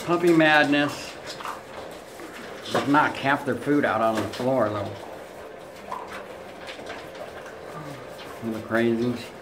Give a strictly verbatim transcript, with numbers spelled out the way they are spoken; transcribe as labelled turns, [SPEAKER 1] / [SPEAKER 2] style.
[SPEAKER 1] Puppy madness. Just knock half their food out on the floor though. The crazies.